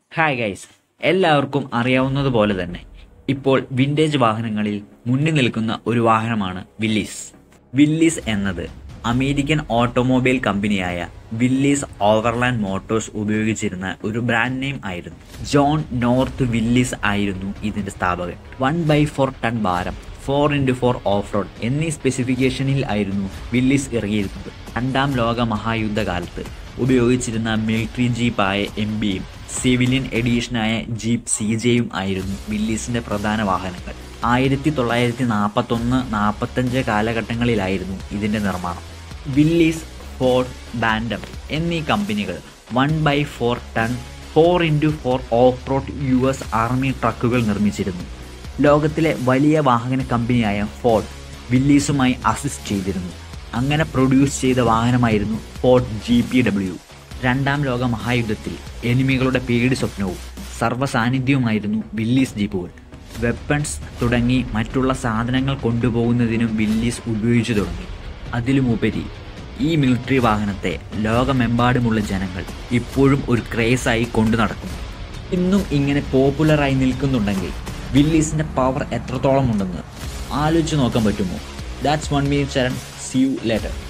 Hi guys, എല്ലാവർക്കും അറിയാവുന്നതുപോലെ തന്നെ ഇപ്പോൾ വിൻറ്റേജ് വാഹനങ്ങളിൽ മുന്നിൽ നിൽക്കുന്ന ഒരു വാഹനമാണ് വില്ലീസ്. വില്ലീസ് എന്നത് അമേരിക്കൻ ഓട്ടോമൊബൈൽ കമ്പനിയായ വില്ലീസ് ഓവർലാൻഡ് മോട്ടോഴ്സ് ഉപയോഗിച്ചിരുന്ന ഒരു ബ്രാൻഡ് നെയിം ആയിരുന്നു. ജോൺ നോർത്ത് വില്ലീസ് ആയിരുന്നു ഇതിൻ്റെ സ്ഥാപകൻ. 1/4 ടൺ ഭാരം, 4x4 ഓഫ് റോഡ് എന്നീ സ്പെസിഫിക്കേഷനിൽ ആയിരുന്നു വില്ലീസ് ഇറങ്ങിയിരുന്നത്. രണ്ടാം ലോക മഹായുദ്ധകാലത്ത് ഉപയോഗിച്ചിരുന്ന മിലിറ്ററി ജീപ്പായ MBയും സിവിലിയൻ എഡീഷനായ ജീപ്പ് CJയും ആയിരുന്നു വില്ലീസിന്റെ പ്രധാന വാഹനങ്ങൾ. 1941-45 കാലഘട്ടങ്ങളിലായിരുന്നു ഇതിന്റെ നിർമ്മാണം. വില്ലീസ്, ഫോർഡ്, ബാൻഡം എന്നീ കമ്പനികൾ 1/4 ton 4x4 off road US army ട്രക്കുകൾ നിർമ്മിച്ചിരുന്നു. ലോകത്തിലെ വലിയ വാഹന കമ്പനിയായ ഫോർഡ് വില്ലീസുമായി അസിസ്റ്റ് ചെയ്തിരുന്നു. അങ്ങനെ പ്രൊഡ്യൂസ് ചെയ്ത വാഹനമായിരുന്നു ഫോർഡ് GPW. രണ്ടാം ലോക മഹായുദ്ധത്തിൽ എനിമികളുടെ പേടി സ്വപ്നവും സർവ്വസാന്നിധ്യവുമായിരുന്നു വില്ലീസ് ജീപ്പുകൾ. വെപ്പൺസ് തുടങ്ങി മറ്റുള്ള സാധനങ്ങൾ കൊണ്ടുപോകുന്നതിനും വില്ലീസ് ഉപയോഗിച്ചു തുടങ്ങി. അതിലുമുപരി ഈ മിലിറ്ററി വാഹനത്തെ ലോകമെമ്പാടുമുള്ള ജനങ്ങൾ ഇപ്പോഴും ഒരു ക്രേസായി കൊണ്ടു നടക്കുന്നു. ഇന്നും ഇങ്ങനെ പോപ്പുലറായി നിൽക്കുന്നുണ്ടെങ്കിൽ വില്ലീസിൻ്റെ പവർ എത്രത്തോളം ഉണ്ടെന്ന് ആലോചിച്ച് നോക്കാൻ പറ്റുമോ? That's 1 minute Saran. See you later.